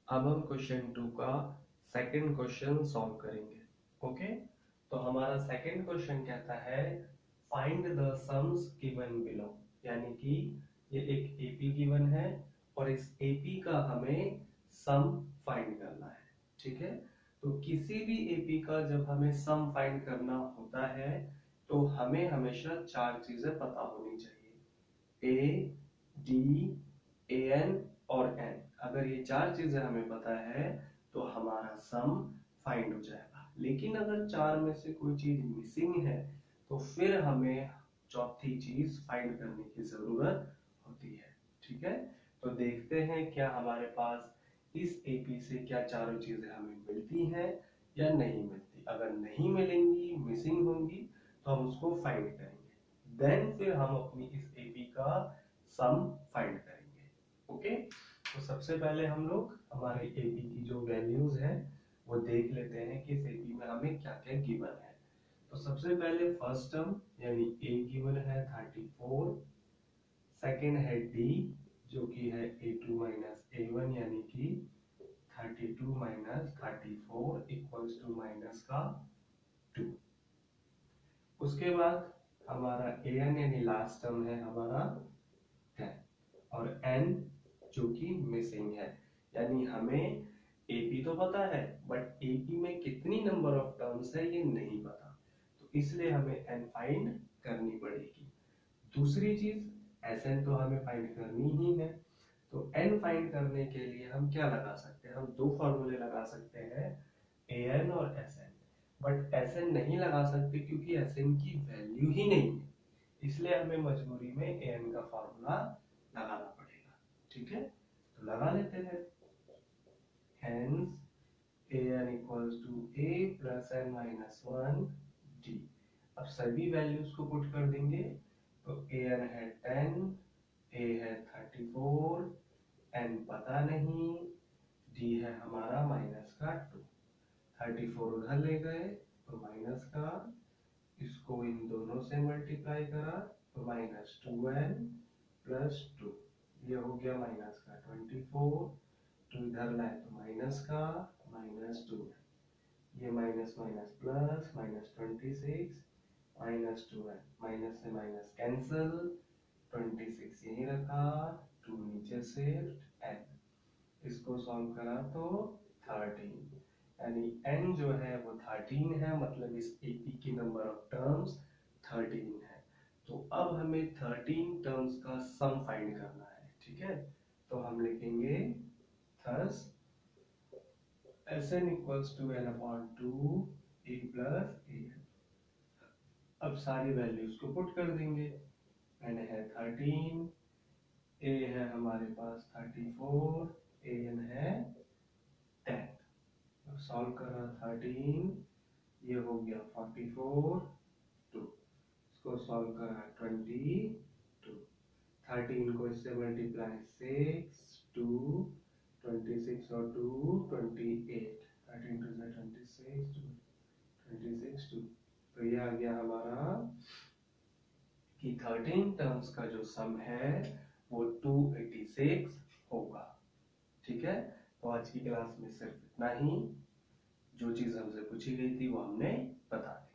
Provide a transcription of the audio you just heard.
अब हम क्वेश्चन 2 का सेकंड क्वेश्चन सॉल्व करेंगे। ओके, तो हमारा सेकंड क्वेश्चन कहता है find the sums given below, यानी कि ये एक एपी गिवन है और इस एपी का हमें सम फाइंड करना है। ठीक है, तो किसी भी एपी का जब हमें सम फाइंड करना होता है तो हमें हमेशा चार चीजें पता होनी चाहिए, ए, डी, ए एन और एन। अगर ये चार चीजें हमें पता है तो हमारा सम फाइंड हो जाएगा। लेकिन अगर चार में से कोई चीज मिसिंग है तो फिर हमें चौथी चीज फाइंड करने की जरूरत होती है। ठीक है, तो देखते हैं क्या हमारे पास इस एपी से क्या चारों चीजें हमें मिलती हैं या नहीं मिलती। अगर नहीं मिलेंगी, मिसिंग होंगी, तो हम उसको फाइंड करेंगे। देन फिर हम अपनी इस एपी का सम फाइंड करेंगे। ओके, तो सबसे पहले हम लोग हमारे एपी की जो वैल्यूज है वो देख लेते हैं कि इस एपी में हमें क्या क्या गिवन है। तो सबसे पहले फर्स्ट टर्म यानी ए गिवन है 34, सेकंड है डी जो कि है a2 माइनस a1 यानी कि 32 माइनस 34 इक्वल्स टू माइनस का 2। उसके बाद हमारा an यानी लास्ट टर्म है हमारा 10 और n जो कि मिसिंग है, यानी हमें एपी तो पता है बट एपी में कितनी नंबर ऑफ टर्म्स है ये नहीं पता, तो इसलिए हमें n फाइंड करनी पड़ेगी। दूसरी चीज Sn तो हमें फाइंड करनी ही है, तो n फाइंड करने के लिए हम क्या लगा सकते हैं, हम दो फॉर्मूले लगा सकते हैं, an और Sn। बट Sn नहीं लगा सकते क्योंकि Sn की वैल्यू ही नहीं है, इसलिए हमें मजबूरी में an का फॉर्मूला लगाना पड़ेगा। ठीक है, तो लगा लेते हैं। Hence an equals to a plus n minus 1 d। अब सभी वैल्यूज को पुट कर देंगे, तो an है 10, a है 34, n पता नहीं, d है हमारा माइनस का 2। 34 उधर ले गए तो माइनस का, इसको इन दोनों से मल्टीप्लाई करा तो माइनस 2n प्लस 2, ये हो गया माइनस का 24। तो इधर लाए तो माइनस का माइनस 2, ये minus minus plus minus 26 minus 2n, minus से माइनस कैंसल, 26 यही रखा, 2 नीचे शिफ्ट n, इसको सॉल्व करा तो 13, यानी n जो है वो 13 है, मतलब इस एपी की नंबर ऑफ टर्म्स 13 है। तो अब हमें 13 टर्म्स का सम फाइंड करना है। ठीक है, तो हम लिखेंगे thus Sn equals to n upon 2 a plus an। अब सारी वैल्यूज को पुट कर देंगे, n है 13, a है हमारे पास 34, an है 10। अब सॉल्व करा 13, ये हो गया 44, 2, इसको सॉल्व करा 22, 13 को इससे मल्टीप्लाई 6, 2, 26 और 2 28, 13 टू 26, 26 2। तो ये आ गया हमारा कि 13 टर्म्स का जो सम है वो 286 होगा। ठीक है, तो आज की क्लास में सिर्फ इतना ही, जो चीज हमसे पूछी गई थी वो हमने बता दी।